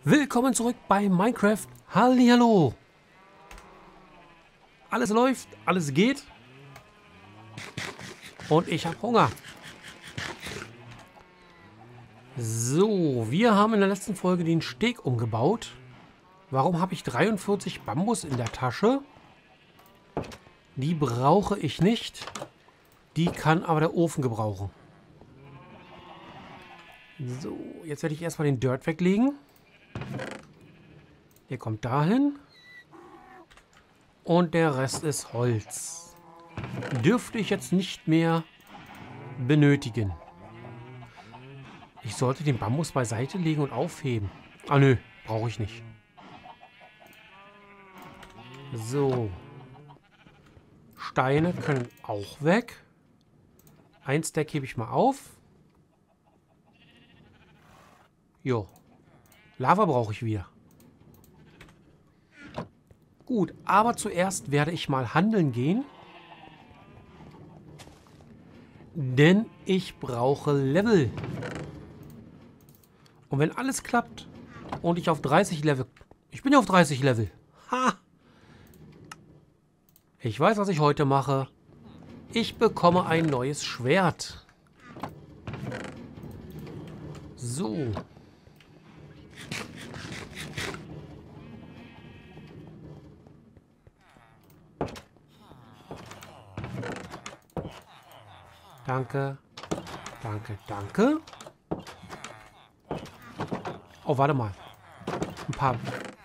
Willkommen zurück bei Minecraft. Hallihallo. Alles läuft, alles geht. Und ich habe Hunger. So, wir haben in der letzten Folge den Steg umgebaut. Warum habe ich 43 Bambus in der Tasche? Die brauche ich nicht. Die kann aber der Ofen gebrauchen. So, jetzt werde ich erstmal den Dirt weglegen. Der kommt dahin. Und der Rest ist Holz. Dürfte ich jetzt nicht mehr benötigen. Ich sollte den Bambus beiseite legen und aufheben. Ah nö, brauche ich nicht. So. Steine können auch weg. Ein Stack hebe ich mal auf. Jo. Lava brauche ich wieder. Gut, aber zuerst werde ich mal handeln gehen. Denn ich brauche Level. Und wenn alles klappt und ich auf 30 Level... Ich bin ja auf 30 Level. Ha! Ich weiß, was ich heute mache. Ich bekomme ein neues Schwert. So. Danke. Danke, danke. Oh, warte mal. Ein paar.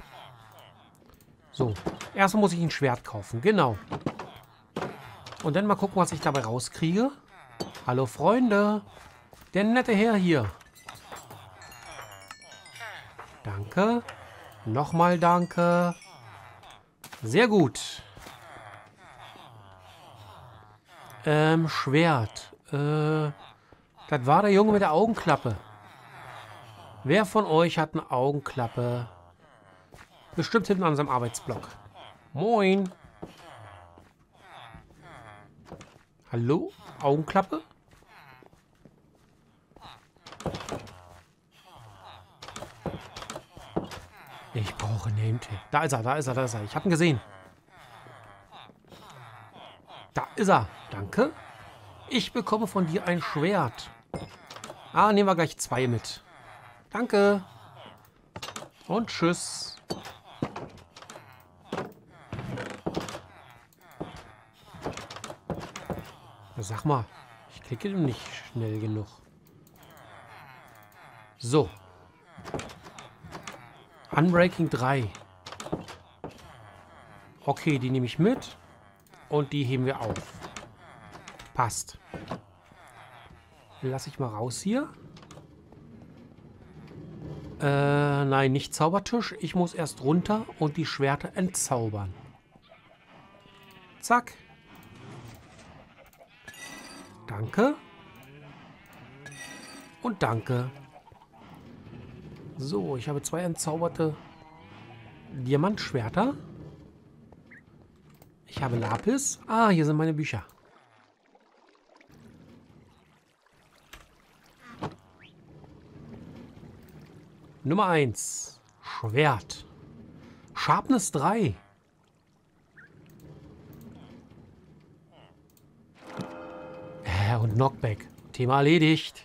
So. Erstmal muss ich ein Schwert kaufen. Genau. Und dann mal gucken, was ich dabei rauskriege. Hallo, Freunde. Der nette Herr hier. Danke. Nochmal danke. Sehr gut. Schwert. Das war der Junge mit der Augenklappe. Wer von euch hat eine Augenklappe? Bestimmt hinten an seinem Arbeitsblock. Moin. Hallo? Augenklappe? Ich brauche Name-Tag. Da ist er, da ist er, da ist er. Ich habe ihn gesehen. Da ist er. Danke. Ich bekomme von dir ein Schwert. Ah, nehmen wir gleich 2 mit. Danke. Und tschüss. Sag mal, ich klicke nicht schnell genug. So. Unbreaking 3. Okay, die nehme ich mit. Und die heben wir auf. Passt. Lasse ich mal raus hier. Nein, nicht Zaubertisch. Ich muss erst runter und die Schwerter entzaubern. Zack. Danke. Und danke. So, ich habe 2 entzauberte Diamantschwerter. Ich habe Lapis. Ah, hier sind meine Bücher. Nummer 1. Schwert. Sharpness 3. Und Knockback. Thema erledigt.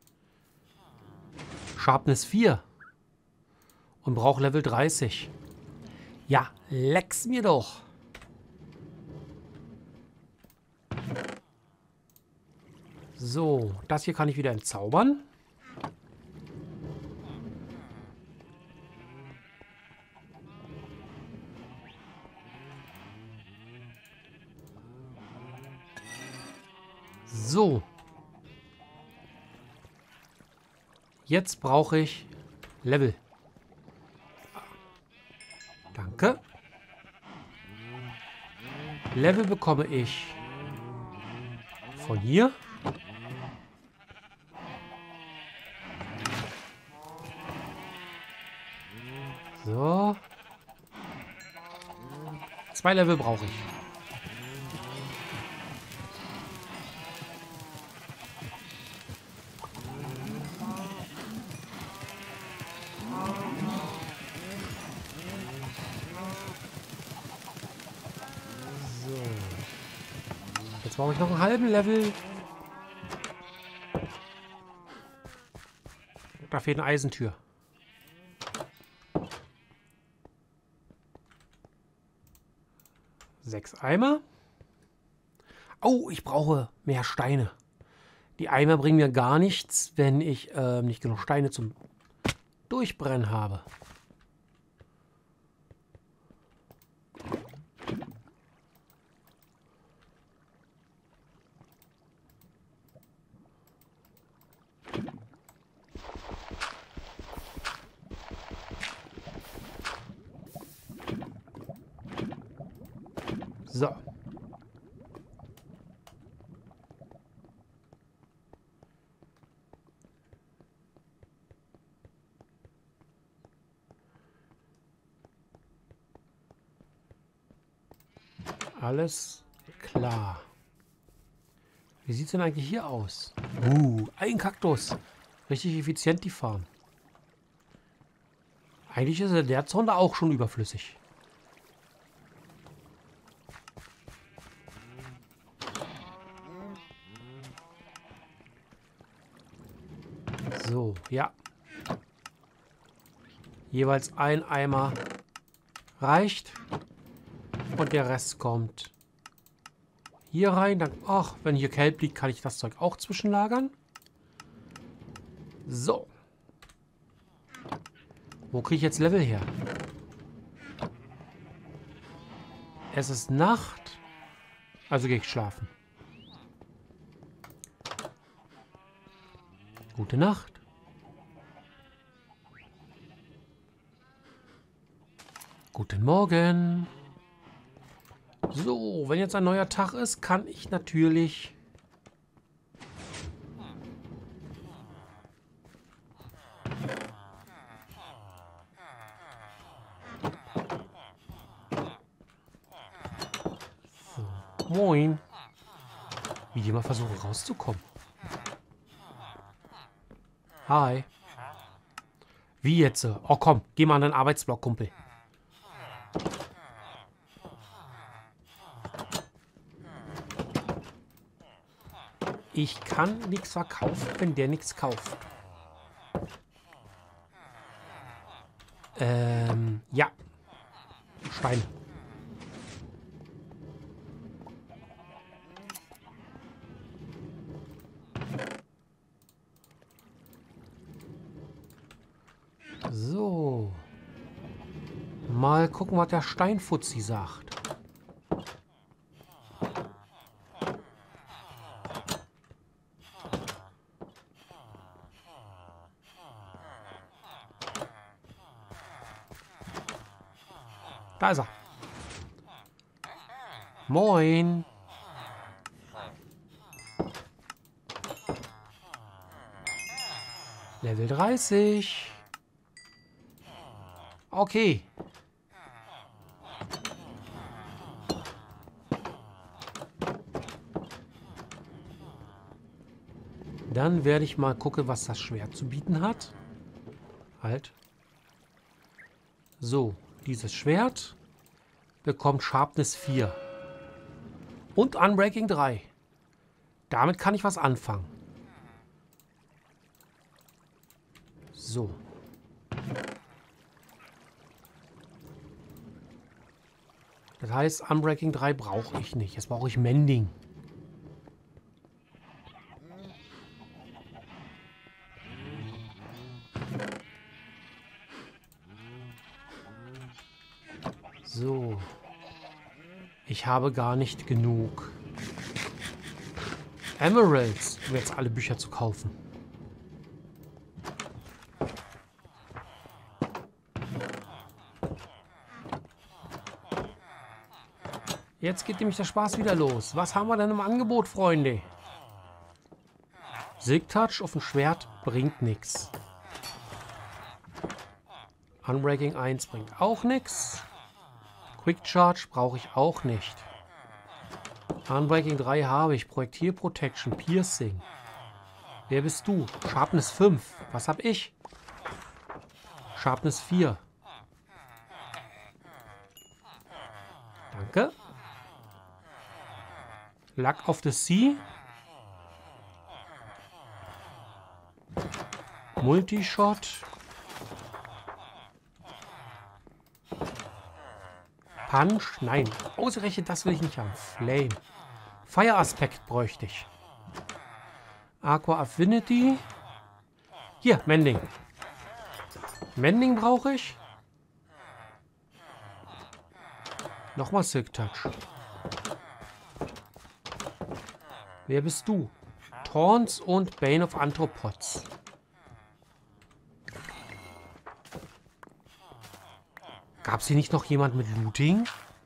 Sharpness 4. Und braucht Level 30. Ja, leck's mir doch. So, das hier kann ich wieder entzaubern. So. Jetzt brauche ich Level. Danke. Level bekomme ich von hier. So. 2 Level brauche ich. Jetzt brauche ich noch einen halben Level. Da fehlt eine Eisentür. Sechs Eimer. Oh, ich brauche mehr Steine. Die Eimer bringen mir gar nichts, wenn ich nicht genug Steine zum Durchbrennen habe. So. Alles klar. Wie sieht es denn eigentlich hier aus? Ein Kaktus. Richtig effizient die Farm. Eigentlich ist der Zaun da auch schon überflüssig. So, ja. Jeweils ein Eimer reicht. Und der Rest kommt hier rein. Dann, ach, wenn hier Kelp liegt, kann ich das Zeug auch zwischenlagern. So. Wo kriege ich jetzt Level her? Es ist Nacht. Also gehe ich schlafen. Gute Nacht. Guten Morgen. So, wenn jetzt ein neuer Tag ist, kann ich natürlich so. Moin. Wie die mal versuchen rauszukommen. Hi. Wie jetzt? Oh komm, geh mal an deinen Arbeitsblock, Kumpel. Ich kann nichts verkaufen, wenn der nichts kauft. Ja. Steine. So. Mal gucken, was der Steinfutzi sagt. Da ist er. Moin. Level 30. Okay. Dann werde ich mal gucken, was das Schwert zu bieten hat. Halt. So, dieses Schwert bekommt Sharpness 4. Und Unbreaking 3. Damit kann ich was anfangen. So. Das heißt, Unbreaking 3 brauche ich nicht. Jetzt brauche ich Mending. So. Ich habe gar nicht genug Emeralds, um jetzt alle Bücher zu kaufen. Jetzt geht nämlich der Spaß wieder los. Was haben wir denn im Angebot, Freunde? Silk Touch auf dem Schwert bringt nichts. Unbreaking 1 bringt auch nichts. Quick Charge brauche ich auch nicht. Unbreaking 3 habe ich. Projektil Protection, Piercing. Wer bist du? Sharpness 5. Was habe ich? Sharpness 4. Danke. Luck of the Sea. Multishot. Punch. Nein. Ausgerechnet, das will ich nicht haben. Flame. Fire Aspekt bräuchte ich. Aqua Affinity. Hier, Mending. Mending brauche ich. Nochmal Silk Touch. Wer bist du? Taunts und Bane of Anthropods. Gab es hier nicht noch jemand mit Looting?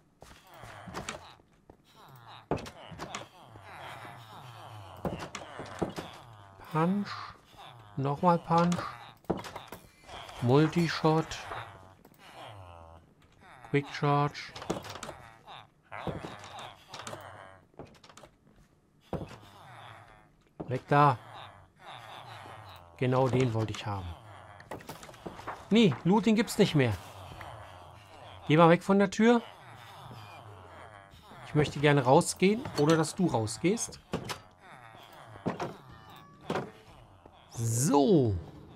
Punch. Nochmal Punch. Multishot. Quick Charge. Weg da. Genau den wollte ich haben. Nee, Looting gibt's nicht mehr. Geh mal weg von der Tür. Ich möchte gerne rausgehen, oder dass du rausgehst. So.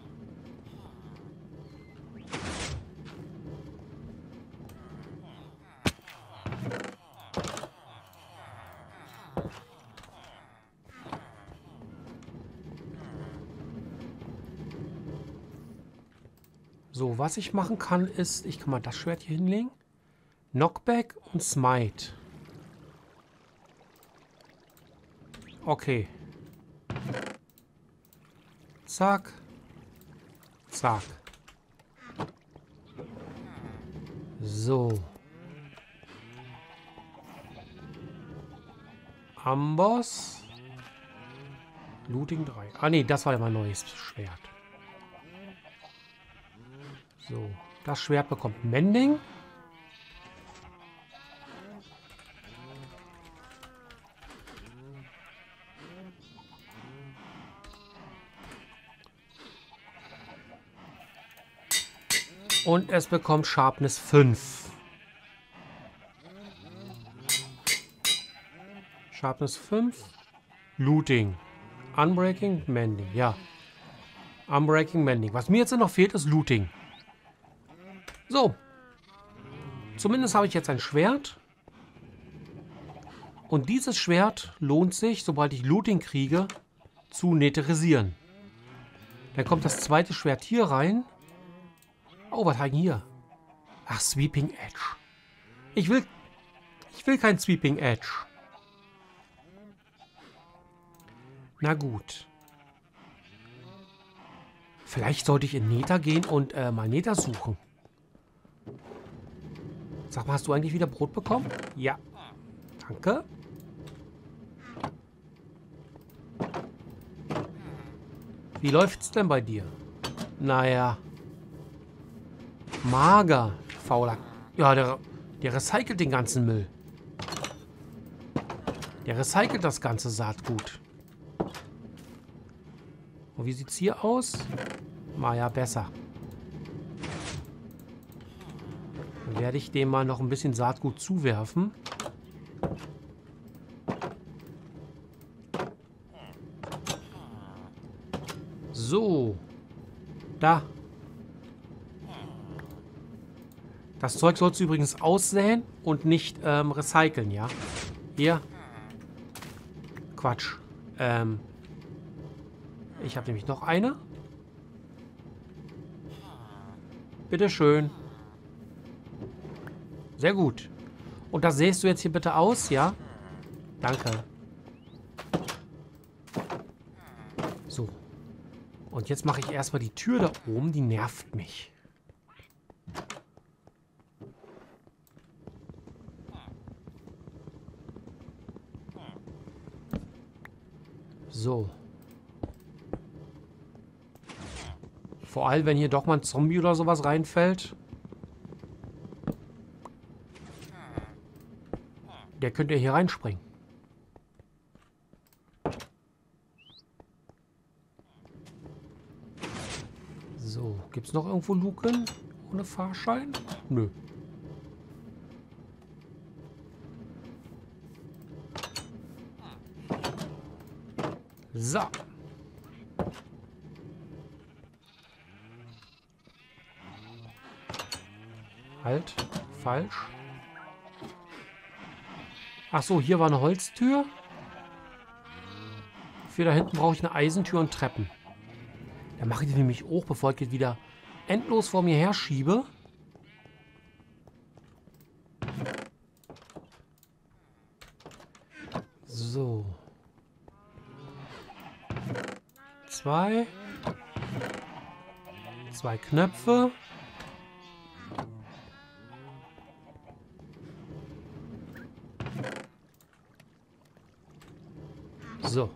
So, was ich machen kann, ist, ich kann mal das Schwert hier hinlegen. Knockback und Smite. Okay. Zack. Zack. So. Amboss. Looting 3. Ah ne, das war ja mein neues Schwert. So, das Schwert bekommt Mending. Und es bekommt Sharpness 5. Sharpness 5. Looting. Unbreaking, Mending. Ja. Unbreaking, Mending. Was mir jetzt noch fehlt, ist Looting. So. Zumindest habe ich jetzt ein Schwert. Und dieses Schwert lohnt sich, sobald ich Looting kriege, zu neterisieren. Dann kommt das zweite Schwert hier rein. Oh, was haben wir hier? Ach, Sweeping Edge. Ich will kein Sweeping Edge. Na gut. Vielleicht sollte ich in Nether gehen und mal Nether suchen. Sag mal, hast du eigentlich wieder Brot bekommen? Ja. Danke. Wie läuft's denn bei dir? Naja. Mager. Fauler. Ja, der recycelt den ganzen Müll. Der recycelt das ganze Saatgut. Und wie sieht's hier aus? Naja, besser. Dann werde ich dem mal noch ein bisschen Saatgut zuwerfen. So. Da. Das Zeug sollst du übrigens aussäen und nicht recyceln, ja? Hier. Quatsch. Ich habe nämlich noch eine. Bitteschön. Sehr gut. Und das sähst du jetzt hier bitte aus, ja? Danke. So. Und jetzt mache ich erstmal die Tür da oben, die nervt mich. So. Vor allem, wenn hier doch mal ein Zombie oder sowas reinfällt. Der könnte hier reinspringen. So, gibt es noch irgendwo Luken ohne Fahrschein? Nö. So. Halt. Falsch. Ach so, hier war eine Holztür. Für da hinten brauche ich eine Eisentür und Treppen. Dann mache ich die nämlich auch, bevor ich jetzt wieder endlos vor mir herschiebe. So. 2 Knöpfe. So.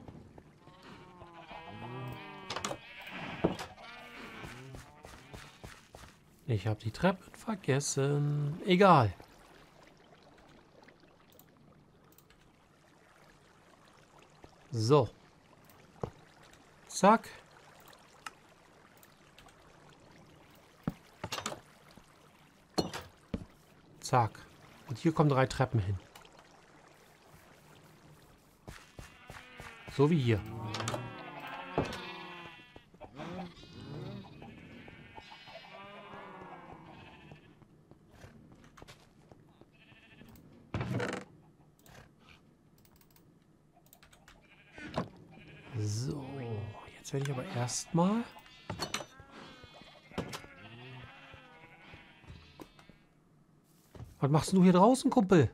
Ich habe die Treppen vergessen. Egal. So. Zack. Zack. Und hier kommen 3 Treppen hin. So wie hier. So, jetzt werde ich aber erstmal Was machst du hier draußen, Kumpel?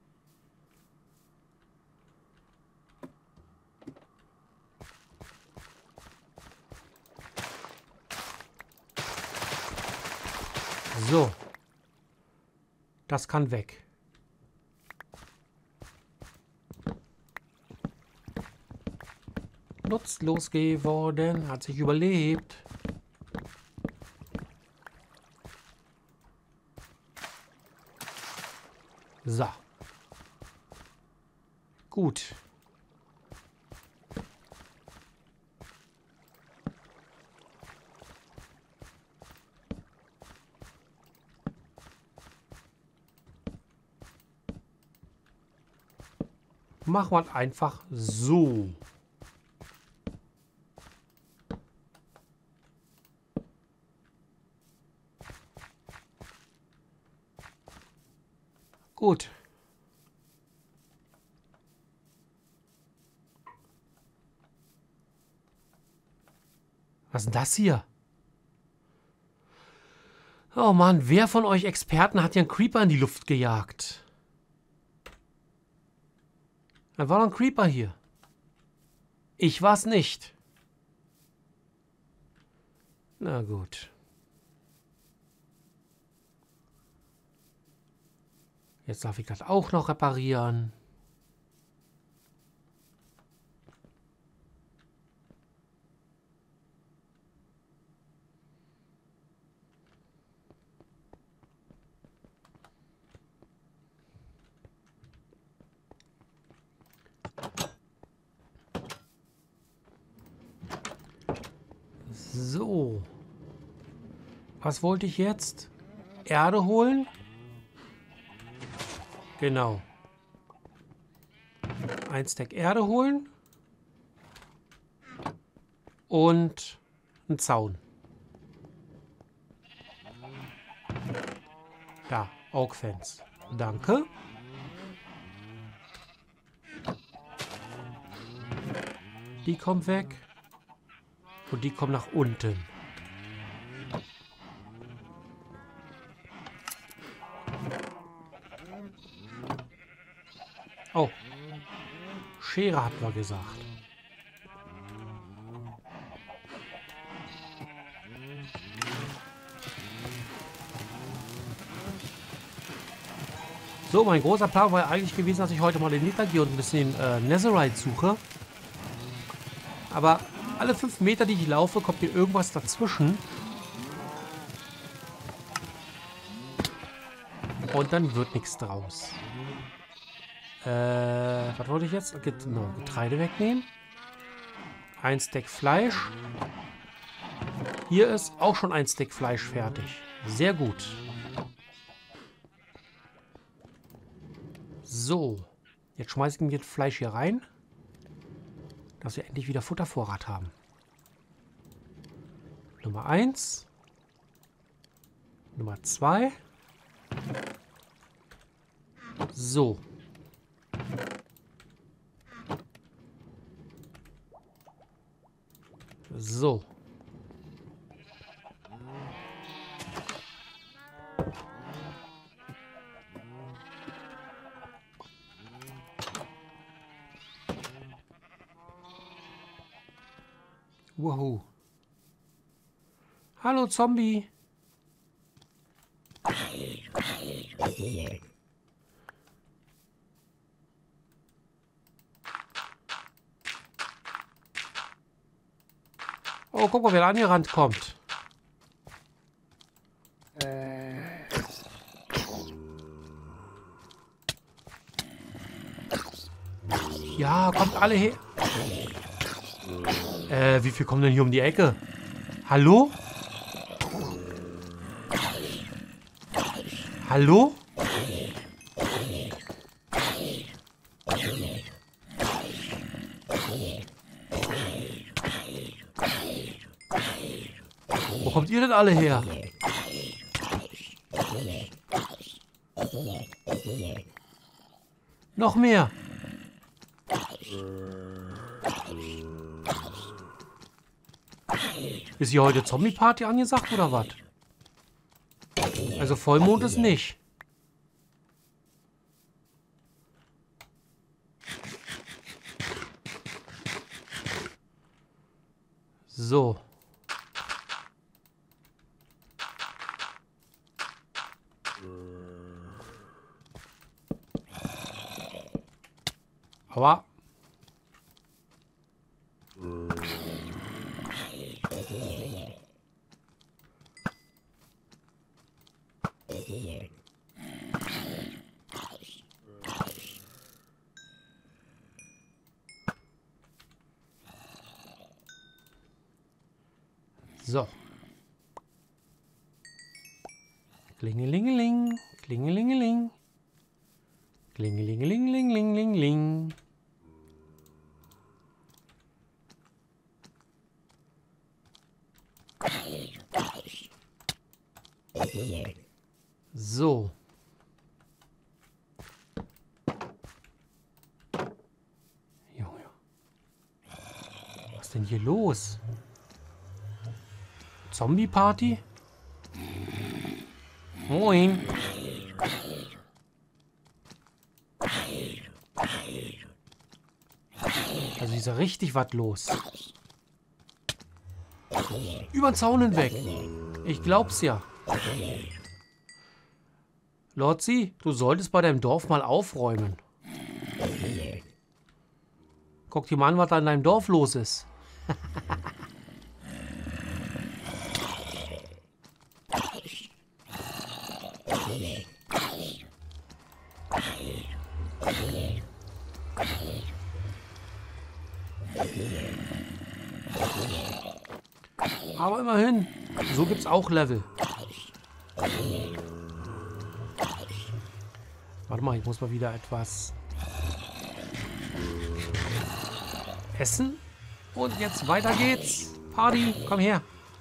So. Das kann weg. Nutzlos geworden, hat sich überlebt. So. Gut. Machen wir einfach so. Gut. Was ist denn das hier? Oh Mann, wer von euch Experten hat hier einen Creeper in die Luft gejagt? Da war doch ein Creeper hier. Ich war's nicht. Na gut. Jetzt darf ich das auch noch reparieren. So. Was wollte ich jetzt? Erde holen? Genau. Ein Stack Erde holen. Und einen Zaun. Da, Oak Fence. Danke. Die kommt weg. Und die kommen nach unten. Oh. Schere hat man gesagt. So, mein großer Plan war ja eigentlich gewesen, dass ich heute mal den Nether gehe und ein bisschen Netherite suche. Aber alle 5 Meter, die ich laufe, kommt mir irgendwas dazwischen. Und dann wird nichts draus. Was wollte ich jetzt? Genau, Getreide wegnehmen. Ein Stack Fleisch. Hier ist auch schon ein Stack Fleisch fertig. Sehr gut. So. Jetzt schmeiße ich mir das Fleisch hier rein. dass wir endlich wieder Futtervorrat haben. Nummer 1. Nummer 2. So. So. Woohoo. Hallo Zombie. Oh, guck mal, wer da angerannt kommt. Ja, kommt alle her. Wie viel kommen denn hier um die Ecke? Hallo? Hallo? Wo kommt ihr denn alle her? Noch mehr. Ist hier heute Zombie-Party angesagt oder was? Also Vollmond ist nicht. So. Aua. So. Klingelingeling, klingelingeling. Klingelingelingelingelingeling. So. Junge. Was ist denn hier los? Zombie-Party? Moin. Also ist ja richtig was los. Über den Zaun hinweg. Ich glaub's ja. Lotzi, du solltest bei deinem Dorf mal aufräumen. Guck dir mal an, was da in deinem Dorf los ist. Aber immerhin, so gibt's auch Level. Warte mal, ich muss mal wieder etwas essen. Und jetzt weiter geht's. Party, komm her.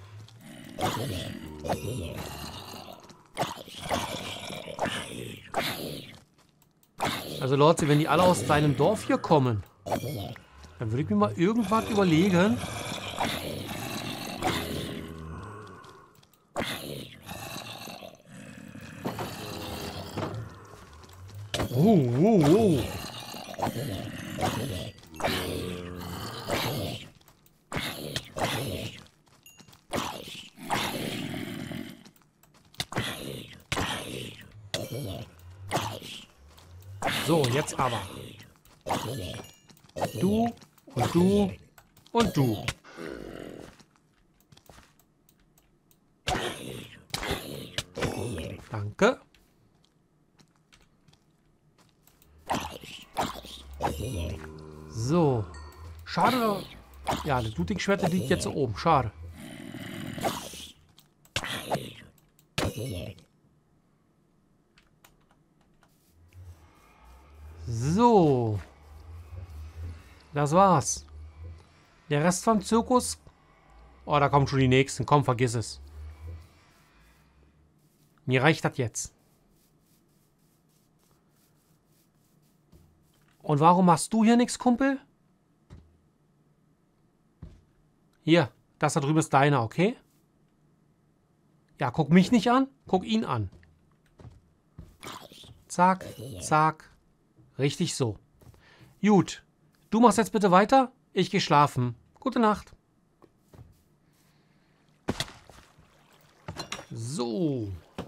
Also Leute, wenn die alle aus deinem Dorf hier kommen, dann würde ich mir mal irgendwas überlegen. Oh. So, jetzt aber. Du und du und du. Danke. So. Schade. Ja, das Ludwig-Schwert liegt jetzt oben. Schade. So. Das war's. Der Rest vom Zirkus... Oh, da kommen schon die Nächsten. Komm, vergiss es. Mir reicht das jetzt. Und warum machst du hier nichts, Kumpel? Hier, das da drüben ist deiner, okay? Ja, guck mich nicht an, guck ihn an. Zack, zack. Richtig so. Gut. Du machst jetzt bitte weiter. Ich gehe schlafen. Gute Nacht. So.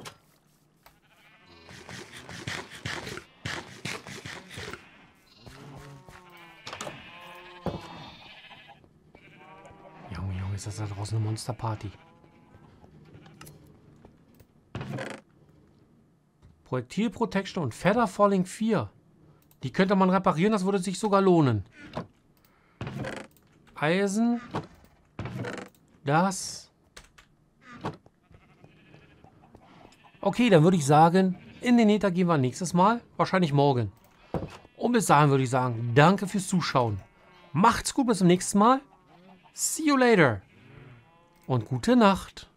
Junge, Junge, ist das da draußen eine Monsterparty. Projektil Protection und Feather Falling 4. Die könnte man reparieren, das würde sich sogar lohnen. Eisen. Das. Okay, dann würde ich sagen, in den Nether gehen wir nächstes Mal. Wahrscheinlich morgen. Und bis dahin würde ich sagen, danke fürs Zuschauen. Macht's gut, bis zum nächsten Mal. See you later. Und gute Nacht.